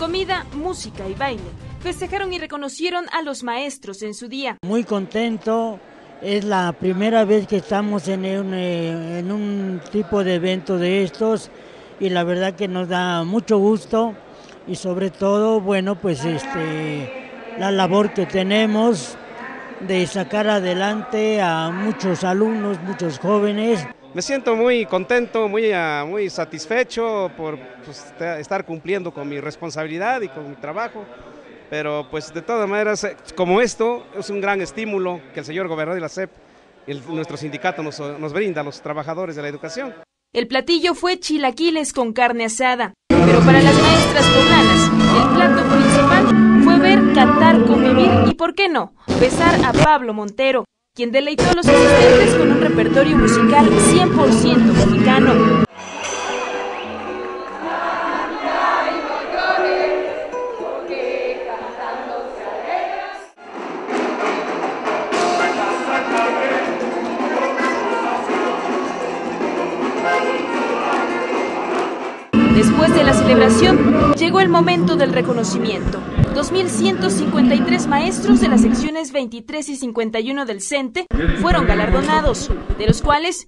comida, música y baile, festejaron y reconocieron a los maestros en su día. Muy contento, es la primera vez que estamos en un tipo de evento de estos y la verdad que nos da mucho gusto y sobre todo, bueno, pues la labor que tenemos de sacar adelante a muchos alumnos, muchos jóvenes. Me siento muy contento, muy satisfecho por estar cumpliendo con mi responsabilidad y con mi trabajo, pero pues de todas maneras, como esto, es un gran estímulo que el señor gobernador de la SEP y nuestro sindicato nos brinda a los trabajadores de la educación. El platillo fue chilaquiles con carne asada, pero para las maestras poblanas, el plato principal fue ver, cantar, convivir y, ¿por qué no?, besar a Pablo Montero, quien deleitó a los asistentes con un repertorio musical 100% mexicano. Después de la celebración, llegó el momento del reconocimiento. 2.153 maestros de las secciones 23 y 51 del CENTE fueron galardonados, de los cuales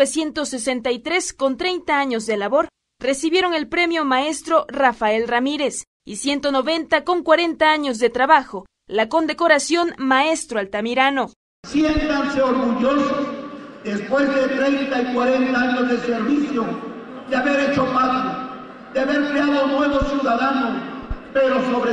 1.963 con 30 años de labor recibieron el premio Maestro Rafael Ramírez y 190 con 40 años de trabajo, la condecoración Maestro Altamirano. Siéntanse orgullosos, después de 30 y 40 años de servicio, de haber hecho patria, de haber creado nuevos ciudadanos, pero sobre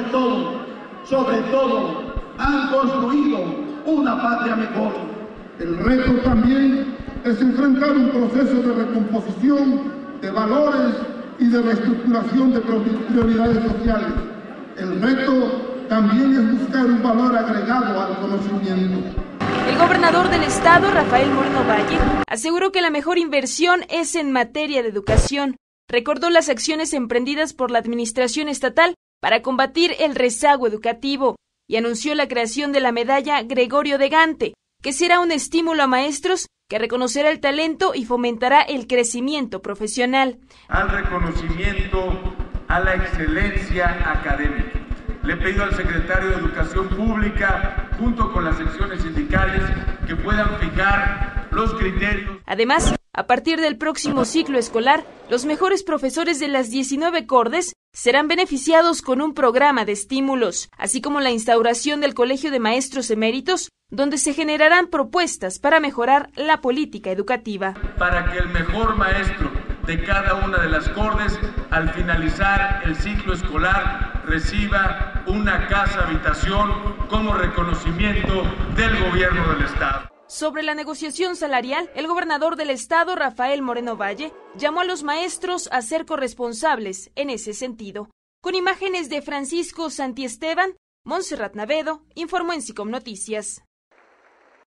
todo, han construido una patria mejor. El reto también es enfrentar un proceso de recomposición de valores y de reestructuración de prioridades sociales. El reto también es buscar un valor agregado al conocimiento. El gobernador del estado, Rafael Moreno Valle, aseguró que la mejor inversión es en materia de educación. Recordó las acciones emprendidas por la administración estatal para combatir el rezago educativo y anunció la creación de la medalla Gregorio de Gante, que será un estímulo a maestros que reconocerá el talento y fomentará el crecimiento profesional. Al reconocimiento a la excelencia académica. Le he pedido al secretario de Educación Pública, junto con las secciones sindicales, que puedan fijar los criterios. Además, a partir del próximo ciclo escolar, los mejores profesores de las 19 cordes serán beneficiados con un programa de estímulos, así como la instauración del Colegio de Maestros Eméritos, donde se generarán propuestas para mejorar la política educativa. Para que el mejor maestro de cada una de las cordes, al finalizar el ciclo escolar, reciba una casa habitación como reconocimiento del gobierno del estado. Sobre la negociación salarial, el gobernador del estado, Rafael Moreno Valle, llamó a los maestros a ser corresponsables en ese sentido. Con imágenes de Francisco Santiesteban, Montserrat Navedo informó en SICOM Noticias.